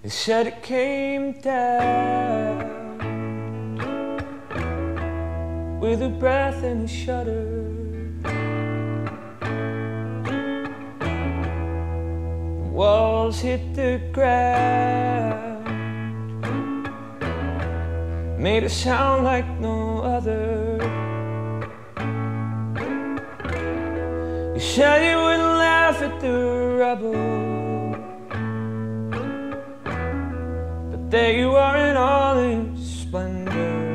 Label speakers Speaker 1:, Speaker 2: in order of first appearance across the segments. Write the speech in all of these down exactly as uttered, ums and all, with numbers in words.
Speaker 1: They said it came down with a breath and a shudder. Walls hit the ground, made a sound like no other. You said you wouldn't laugh at the rubble, but there you are in all its splendor,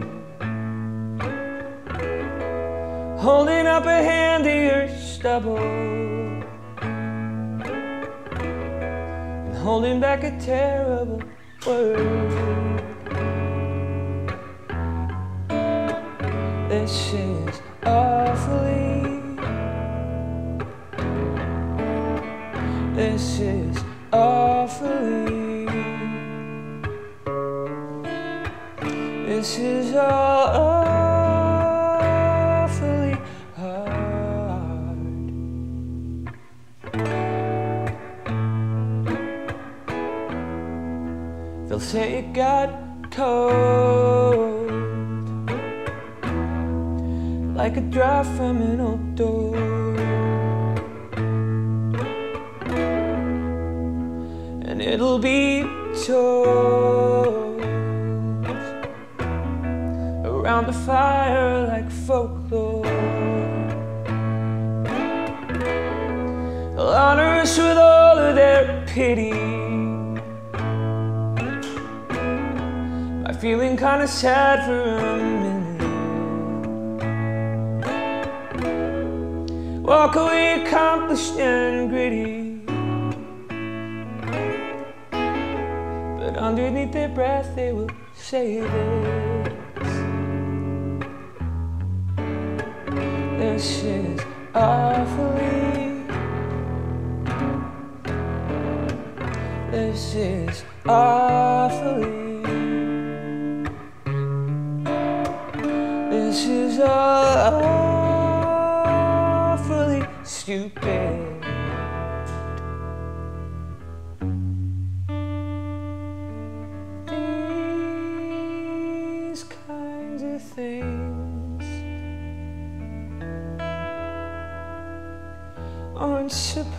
Speaker 1: holding up a hand to your stubble, and holding back a terrible word. This is awfully, this is awfully, this is awfully hard. They'll say it got cold, like a draft from an old door, and it'll be told around the fire like folklore. They'll honor us with all of their pity by feeling kinda sad for a minute. Walk away accomplished and gritty, but underneath their breath they will say this: this is awfully, this is awfully, this is awfully stupid. These kinds of things aren't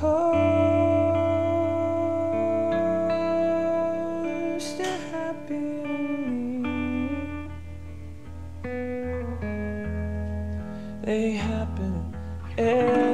Speaker 1: supposed to happen to me. They happen every